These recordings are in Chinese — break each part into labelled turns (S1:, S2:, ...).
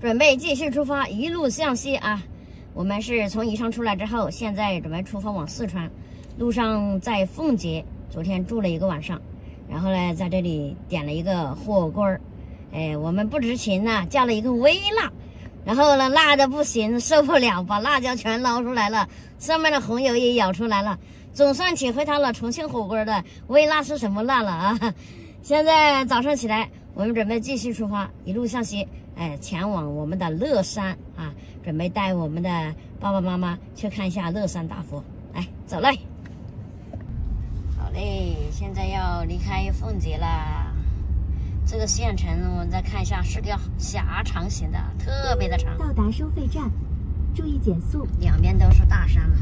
S1: 准备继续出发，一路向西啊！我们是从宜昌出来之后，现在准备出发往四川。路上在奉节，昨天住了一个晚上，然后呢，在这里点了一个火锅儿。我们不知情呢，叫了一个微辣，然后呢，辣的不行，受不了，把辣椒全捞出来了，上面的红油也舀出来了，总算体会到了重庆火锅的微辣是什么辣了啊！现在早上起来，我们准备继续出发，一路向西。前往我们的乐山啊，准备带我们的爸爸妈妈去看一下乐山大佛。来，走嘞！好嘞，现在要离开奉节啦。这个县城我们再看一下，是个狭长型的，特别的长。
S2: 到达收费站，注意减速。
S1: 两边都是大山了。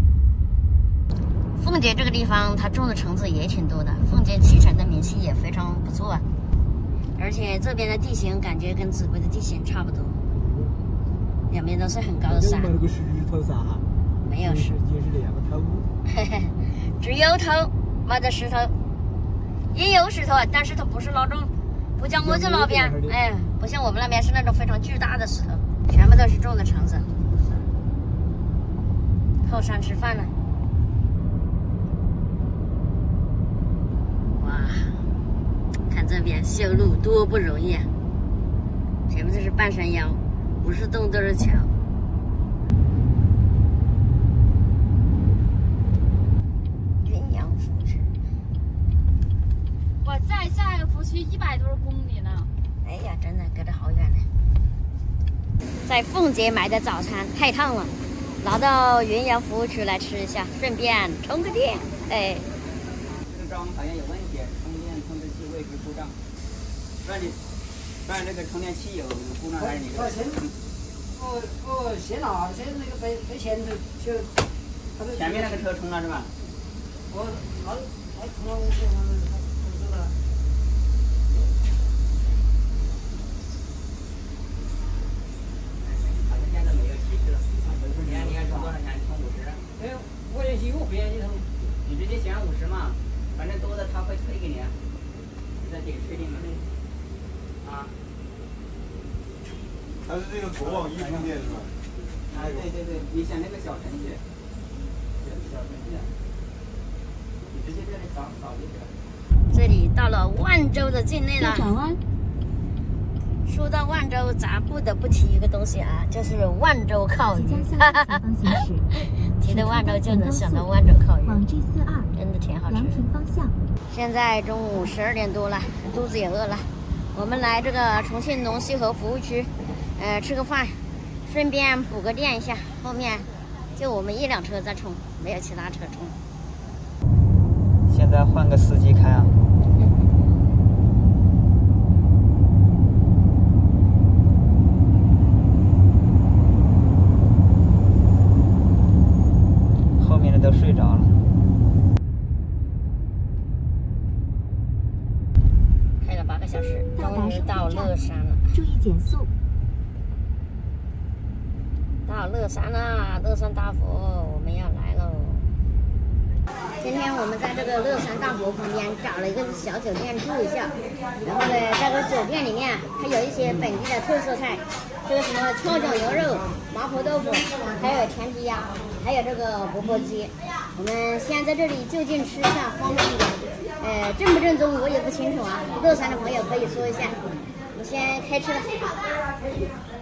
S1: 奉节这个地方，它种的橙子也挺多的，奉节脐橙的名气也非常不错啊。而且这边的地形感觉跟秭归的地形差不多，两边都是很高的山。
S3: 没那个石头噻，
S1: 没有石，
S3: 就是那样的头。
S1: 只有头，没得石头，也有石头，但是它不是那种，不像我这那边，不像我们那边是那种非常巨大的石头，全部都是种的橙子。后山吃饭了，哇！看这边修路多不容易啊，全部都是半山腰，不是洞都是桥。云阳府是，
S4: 我在府区100多公里呢。
S1: 哎呀，真的隔得好远呢。在奉节买的早餐太烫了，拿到云阳服务区来吃一下，顺便充个电。
S5: 这桩好像有问题，充电控制器位置故障。不然这个充电器有故障还是你的？
S6: 我先拿，先那个被前头就。
S5: 前面那个车充了是吧？
S6: 我充了，我不知道。
S5: 好像现在没有提示了。你看充多少钱？充50。
S6: 我也有不愿意充。
S5: 你直接选50嘛，反正多的他会退给你。你再点确定了。啊。
S3: 它是这个国网易充电是吧？
S5: 对，你选那个小程序，小程序，你直接这里扫就行了。
S1: 这里到了万州的境内了。
S2: 转弯。
S1: 说到万州，咱不得不提一个东西啊，就是万州烤鱼。提到万州就能想到万州烤鱼，
S2: 往 G42，
S1: 真的挺好吃。
S2: 阳平方向。
S1: 现在中午12点多了，肚子也饿了。我们来这个重庆龙溪河服务区，吃个饭，顺便补个电一下。后面就我们一辆车在冲，没有其他车冲。
S5: 现在换个司机开啊。后面的都睡着了。
S1: 开了8个小时，终于到乐山了。
S2: 注意减速。
S1: 到乐山啦！乐山大佛，我们要来喽！今天我们在这个乐山大佛旁边找了一个小酒店住一下，然后呢，在这个酒店里面它有一些本地的特色菜，这个什么跷脚牛肉、麻婆豆腐，还有全皮鸭，还有这个钵钵鸡。我们先在这里就近吃一下，方便一点。正不正宗我也不清楚啊，乐山的朋友可以说一下。我们先开车。